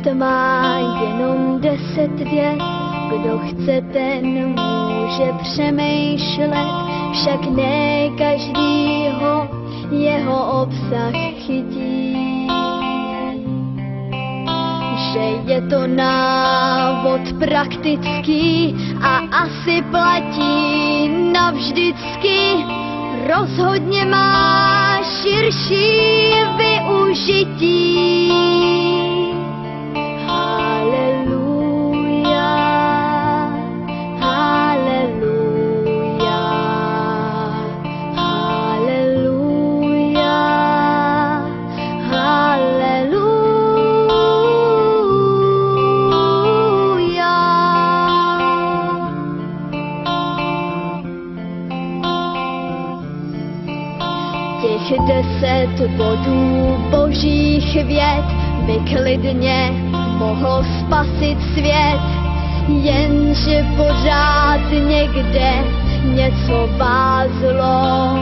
Život má jenom 10 vět, kdo chce, ten může přemýšlet, však ne každýho jeho obsah chytí. Že je to návod praktický a asi platí navždycky, rozhodně má širší využití. Haleluja, haleluja, haleluja, haleluja. Těch 10 bodů božích vět by klidně mohlo spasit svět, jenže pořád někde něco vázlo.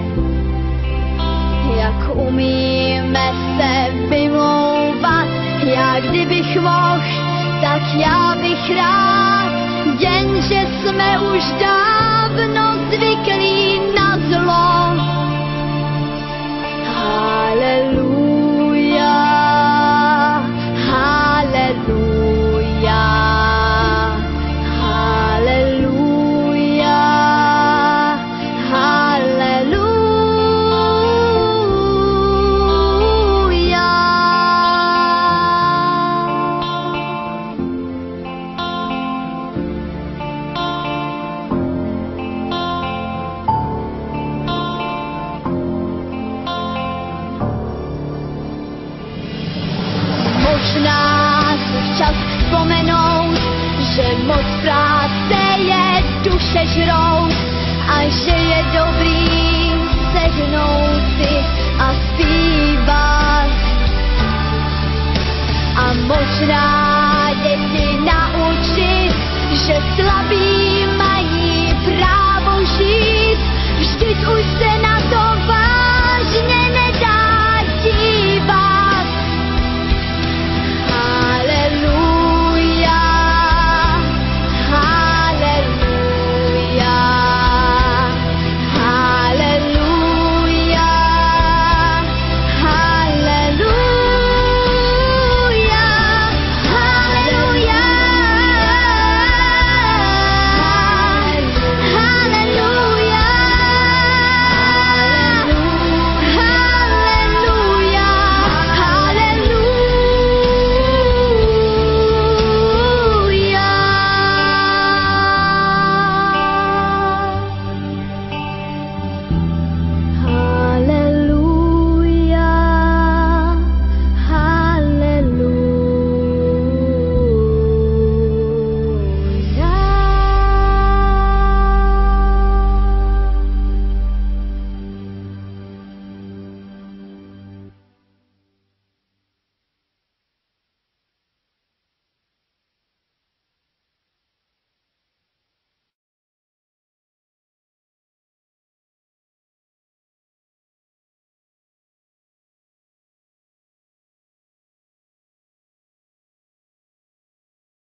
Jak umíme se vymlouvat, já kdybych mohl, tak já bych rád, jenže jsme už dávno zvyklí na zlo.